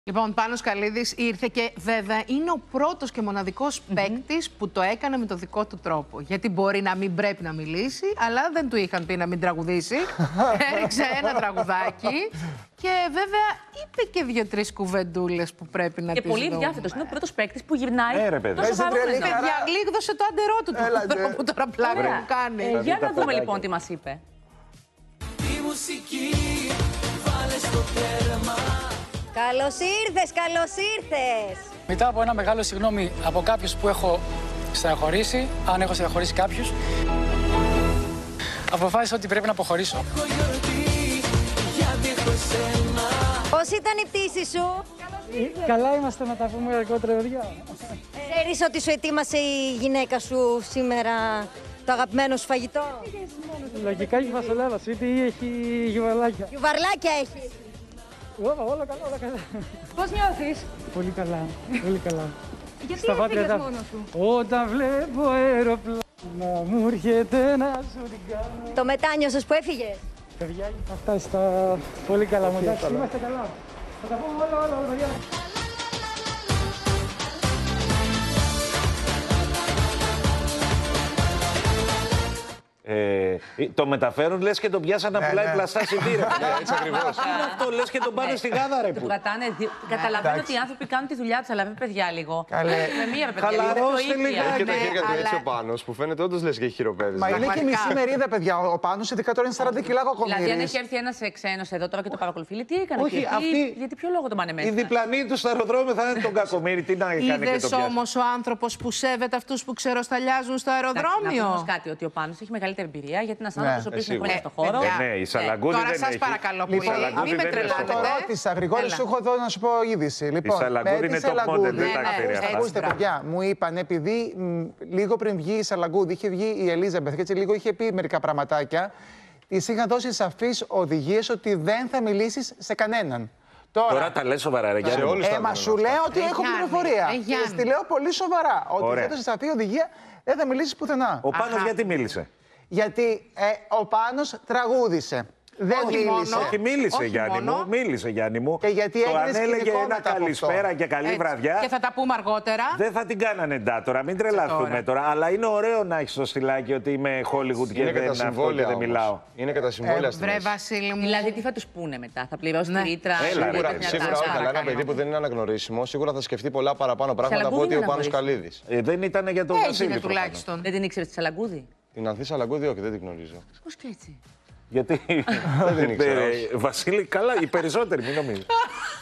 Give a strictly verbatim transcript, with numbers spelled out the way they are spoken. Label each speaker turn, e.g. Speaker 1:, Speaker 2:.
Speaker 1: Λοιπόν, Πάνος Καλίδης ήρθε και βέβαια είναι ο πρώτος και μοναδικός mm-hmm. παίκτης που το έκανε με το δικό του τρόπο. Γιατί μπορεί να μην πρέπει να μιλήσει, αλλά δεν του είχαν πει να μην τραγουδήσει. Έριξε ένα τραγουδάκι και βέβαια είπε και δύο-τρεις κουβεντούλες που πρέπει να
Speaker 2: και
Speaker 1: τις
Speaker 2: πολύ
Speaker 1: δούμε.
Speaker 2: διάθετος. Είναι ο πρώτος παίκτης που γυρνάει
Speaker 3: ε, ρε, παιδί.
Speaker 2: τόσο χαρούμενο.
Speaker 1: Παιδιά, γλίγδωσε το αντερό του του τρόπου τώρα πλάκα που κάνει.
Speaker 2: Ε, για να δούμε λοιπόν τι μας είπε.
Speaker 4: Η μουσική βάλε στο τέρμα.
Speaker 5: Καλώς ήρθες, καλώς ήρθες!
Speaker 6: Μετά από ένα μεγάλο συγγνώμη από κάποιους που έχω στεναχωρήσει, αν έχω στεναχωρήσει κάποιους, αποφάσισα ότι πρέπει να αποχωρήσω.
Speaker 5: Πώς ήταν η πτήση σου?
Speaker 6: Καλά είμαστε, να τα πούμε αργότερα, παιδιά.
Speaker 5: Ξέρεις ότι σου ετοίμασε η γυναίκα σου σήμερα το αγαπημένο σου φαγητό?
Speaker 6: Λογικά έχει φασολάδα, ή έχει γιουβαλάκια.
Speaker 5: Γιουβαρλάκια έχει.
Speaker 6: Όλα, όλα καλά, όλα καλά.
Speaker 7: Πώς νιώθεις?
Speaker 6: Πολύ καλά, πολύ καλά.
Speaker 7: Γιατί
Speaker 6: Στα
Speaker 7: έφυγες
Speaker 6: πάτρια,
Speaker 7: μόνος σου?
Speaker 6: Όταν βλέπω αεροπλάνα μου έρχεται να σου την κάνω.
Speaker 5: Το μετάνιωσες που έφυγες?
Speaker 6: Παιδιά, θα φτάσει στα πολύ καλά μου. Εντάξει, είμαστε καλά. Θα τα πούμε όλα, όλα, όλα, παιδιά.
Speaker 3: Ε, το μεταφέρουν, λες και τον πιάσαν να
Speaker 8: ναι,
Speaker 3: πουλάει
Speaker 8: ναι.
Speaker 3: πλαστά σιτήρα.
Speaker 8: Έτσι ακριβώς.
Speaker 3: Είναι αυτό, λες και τον πάνε στη γάδα, ρε.
Speaker 2: Του
Speaker 3: Που.
Speaker 2: κρατάνε. Καταλαβαίνω ότι οι άνθρωποι κάνουν τη δουλειά τους, αλλά με παιδιά λίγο.
Speaker 8: Καλέ.
Speaker 2: Με μία ρε παιδιά.
Speaker 3: Χαλαρώστε λίγα.
Speaker 8: Έχει και τα
Speaker 1: ναι,
Speaker 8: χέρια του
Speaker 1: αλλά-
Speaker 8: έτσι ο Πάνος που φαίνεται όντως λες και έχει χειροπέδες.
Speaker 9: Μα είναι και
Speaker 1: Πραγματικά.
Speaker 9: μισή μερίδα, παιδιά. Ο Πάνος, ειδικά τώρα είναι σαράντα κιλά
Speaker 2: Δηλαδή, αν
Speaker 9: κακομοίρης.
Speaker 2: έχει έρθει ένα ξένο εδώ τώρα και το παρακολουθεί, λέει, τι έκανε.
Speaker 3: Όχι,
Speaker 2: και γιατί,
Speaker 3: αυτή-
Speaker 2: γιατί ποιο λόγο το πάνε μέσα.
Speaker 3: Οι διπλανοί του στο αεροδρόμιο θα είναι τον κακομοίρη. Τι να κάνει και
Speaker 1: Είδες
Speaker 3: τον πιάσει.
Speaker 1: όμως ο άνθρωπος που σέβεται αυτούς που ξεροσταλιάζουν στο
Speaker 2: Να πούμε όμως
Speaker 1: αεροδρόμιο.
Speaker 2: κάτι, ότι ο Πάνος έχει μεγαλύτερη εμπειρία, γιατί ένας
Speaker 9: Ναι,
Speaker 2: άνθρωπος ο οποίος είναι
Speaker 8: σίγουρα.
Speaker 2: χρόνια στον χώρο.
Speaker 1: παιδιά.
Speaker 3: Ε, ναι, η Σαλαγκούδη
Speaker 1: Τώρα
Speaker 3: δεν
Speaker 1: σας
Speaker 3: έχει.
Speaker 1: παρακαλώ πολύ,
Speaker 3: Λοιπόν,
Speaker 1: μην με
Speaker 3: δεν είναι
Speaker 1: τρελάνετε.
Speaker 9: Το ρώτησα, Γρηγόρη,
Speaker 1: Έλα.
Speaker 9: σου έχω εδώ να σου πω είδηση. Λοιπόν,
Speaker 3: Σαλαγκούδη
Speaker 9: με τη
Speaker 3: είναι top
Speaker 9: Σαλαγκούδη,
Speaker 3: model, δεν
Speaker 1: τα
Speaker 9: ακούστε,
Speaker 1: ξέρει αυτά.
Speaker 9: ακούστε,
Speaker 1: Μπράβο.
Speaker 9: παιδιά, μου είπαν, επειδή μ, λίγο πριν βγει η Σαλαγκούδη, είχε βγει η Ελίζαμπεθ και έτσι λίγο είχε πει μερικά πραγματάκια, της είχαν δώσει σαφείς οδηγίες ότι δεν θα μιλήσεις σε κανέναν.
Speaker 3: Τώρα τα λες σοβαρά, ρε
Speaker 8: Σε
Speaker 3: Γιάννη.
Speaker 8: όλους
Speaker 9: Ε,
Speaker 8: τα
Speaker 9: μα
Speaker 8: λένε
Speaker 9: σου
Speaker 8: αυτά.
Speaker 9: λέω ότι
Speaker 1: Ε,
Speaker 9: έχω
Speaker 1: Γιάννη,
Speaker 9: πληροφορία.
Speaker 1: ε,
Speaker 9: Και
Speaker 1: Γιάννη.
Speaker 9: τη λέω πολύ σοβαρά. Ότι
Speaker 3: Ωραία.
Speaker 9: έδωσε σαφή οδηγία, δεν θα μιλήσεις πουθενά.
Speaker 3: Ο Πάνος
Speaker 1: Αχα.
Speaker 3: γιατί μίλησε.
Speaker 9: Γιατί ε, ο Πάνος τραγούδισε. Δεν
Speaker 1: Όχι
Speaker 9: μίλησε.
Speaker 1: μόνο.
Speaker 3: Όχι, μίλησε
Speaker 1: Όχι
Speaker 3: Γιάννη
Speaker 1: μόνο.
Speaker 3: μου. Μίλησε Γιάννη μου.
Speaker 9: Και γιατί
Speaker 3: το
Speaker 9: έγινε
Speaker 3: αν έλεγε
Speaker 9: σκηνικό
Speaker 3: ένα
Speaker 9: μετά από
Speaker 3: καλησπέρα
Speaker 9: αυτό.
Speaker 3: και καλή
Speaker 1: Έτσι.
Speaker 3: βραδιά.
Speaker 1: Και θα τα πούμε αργότερα.
Speaker 3: Δεν θα την κάνανε ντάτορα, μην τρελαθούμε
Speaker 1: τώρα.
Speaker 3: τώρα. Αλλά είναι ωραίο να έχει το στυλάκι ότι είμαι Hollywood και
Speaker 8: Είναι και
Speaker 3: δεν
Speaker 8: τα
Speaker 3: είναι αυτό και
Speaker 8: συμβόλαια
Speaker 3: δεν
Speaker 8: όμως.
Speaker 3: μιλάω.
Speaker 8: Είναι και τα συμβόλαια στη
Speaker 1: Βρε
Speaker 8: μέση.
Speaker 1: Βασίλη μου.
Speaker 2: Δηλαδή, τι θα τους πούνε μετά, θα πληρώσει
Speaker 1: Ναι.
Speaker 2: τη ρήτρα.
Speaker 3: Έλα, ρε,
Speaker 8: Σίγουρα,
Speaker 3: παιδιά,
Speaker 8: σίγουρα
Speaker 3: σας
Speaker 8: όχι, αλλά ένα
Speaker 1: παρακαλώ.
Speaker 8: παιδί που δεν είναι αναγνωρίσιμο, σίγουρα θα σκεφτεί πολλά παραπάνω πράγματα από
Speaker 2: Σαλαγκούδη
Speaker 8: ότι ο
Speaker 2: είναι
Speaker 8: Πάνος
Speaker 2: αναγνωρίσιμο.
Speaker 8: Καλίδης.
Speaker 3: Ε, δεν ήταν για τον Βασίλη.
Speaker 1: Έγινε
Speaker 3: προφανώς.
Speaker 1: τουλάχιστον.
Speaker 2: Δεν την ήξερες τη Σαλαγκούδη.
Speaker 8: Την Ανθή Σαλαγκούδη, όχι, δεν την γνωρίζω.
Speaker 2: Πώς και έτσι.
Speaker 3: Γιατί.
Speaker 8: Δεν την ήξερα,
Speaker 3: Ε,
Speaker 8: όχι.
Speaker 3: Βασίλη, καλά, οι περισσότεροι, μην νομίζεις.